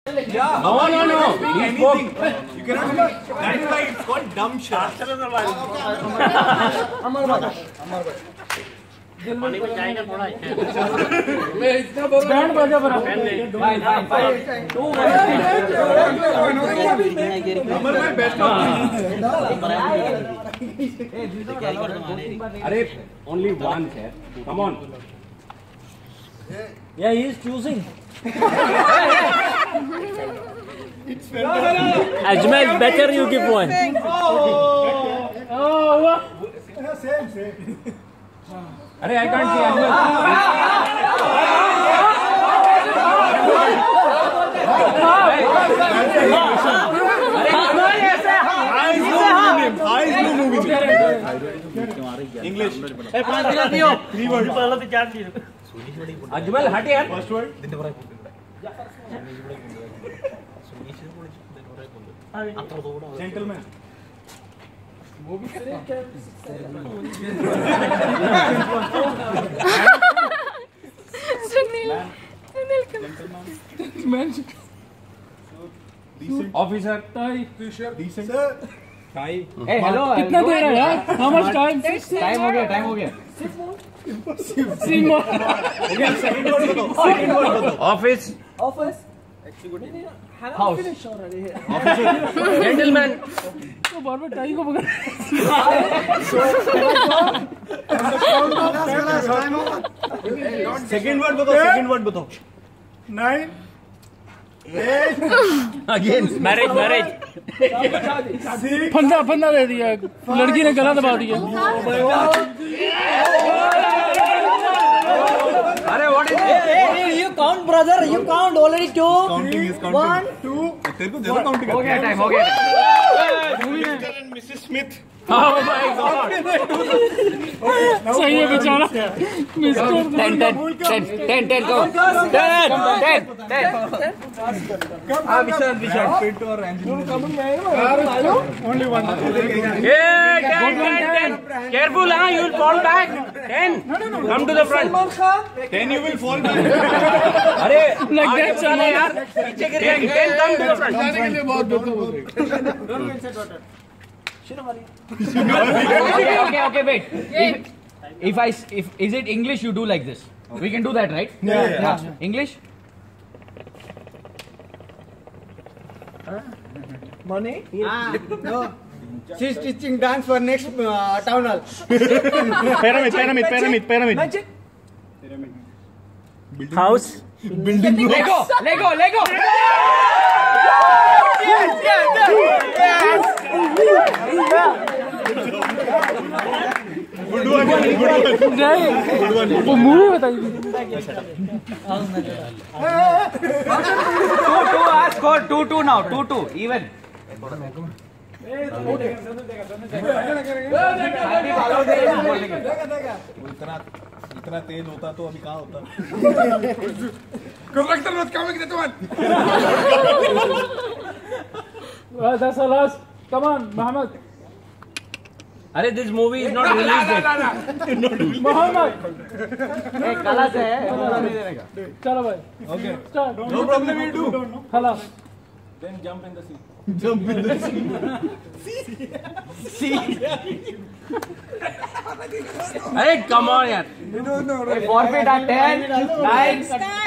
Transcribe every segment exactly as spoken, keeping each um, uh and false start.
Yeah. No, no, no. He spoke. You cannot speak. That is why it's called dumb shot. अमर भाई, अमर भाई. पानी में जाएगा थोड़ा. मैं इतना बड़ा बैंड बजा बना. Fine fine fine. To Amar भाई बेस्ट ऑफ. अरे only one sir. Come on. Yeah, he is choosing. Ajmal, better you give one. Oh, what? Same, same. अरे I can't see Ajmal. English. Three words. Ajmal, हट यार. First word. Gentleman. Sunil. Sunil, Man. Decent. Officer. Decent. Sir. Time. Hey, hello. कितना देर है यार? How much time? Time हो गया, time हो गया. Simon. Office. Office. House. Gentleman. तो बार बार टाई को पकड़. Second word बताओ. Second word बताओ. Nine. Eight. Again. Marriage, marriage. फंदा फंदा दे दिया. लड़की ने गला दबा दिया. अरे what is it? You count, brother. You count already two. Counting is counting. One, two. तेरे को ज़्यादा counting. हो गया टाइम हो गया. Mister and Missus Smith. Oh my God. सही है बेचारा. Mr. Ten, ten, ten, ten, ten, go. Ten, ten, ten. Ah, Mister Mister Fit or engine. Only one. Yeah, ten, ten, ten. Careful, huh? You will fall back. Ten. Come to the front. Then you will fall back. अरे Like that, चले यार. पीछे गिर जाएंगे. Ten, come to the front. जाने के लिए बहुत बेहतर बोल रहे. okay, okay, okay, wait. If, if I, if is it English, you do like this. We can do that, right? Yeah, yeah. yeah. English. Money? No. She's teaching dance for next uh, town hall. Pyramid, pyramid, pyramid, pyramid. Magic. House. Building blocks. Lego, Lego, Lego. Yes, yes, yes. Good one, good one. नहीं. वो movie बताइए. Two, two, ah, score two, two now. Two, two, even. इतना इतना तेज होता तो अभी कहाँ होता. Corrector not coming that one. Well, that's the last. Come on, Muhammad. अरे this movie is not released yet. Muhammad. एक कला से है. चलो भाई. Okay. Start. No problem, you do. Hello. Then jump in the sea. Jump in the sea. See. अरे come on यार. Forfeit at ten, nine,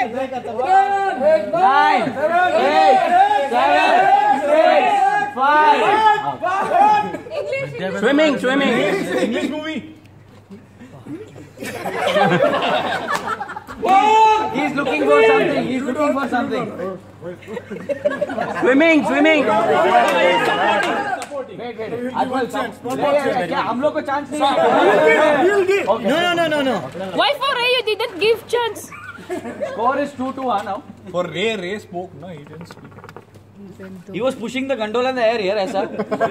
nine, eight, seven, six, five. Swimming, swimming. English movie. He's looking for something. He's looking for something. Swimming, swimming. Wait, wait. Ajmal, क्या हम लोग को chance नहीं है? No, no, no, no, no. Why for Ray you didn't give chance? Score is two to one now. For Ray, Ray spoke, no, he didn't speak. He was pushing the gondola in the air here, ऐसा.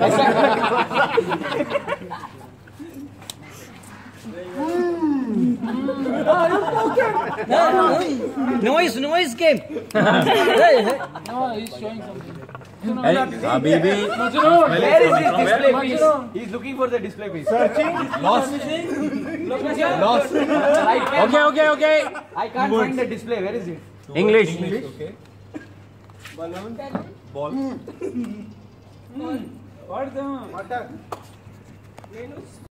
Noise, noise came. No, he's showing something. अभी भी. Where is his display piece? He's looking for the display piece. Searching. Lost. Lost. Okay, okay, okay. I can't find the display. Where is it? English. English. Okay. Balloon. Ball. What the?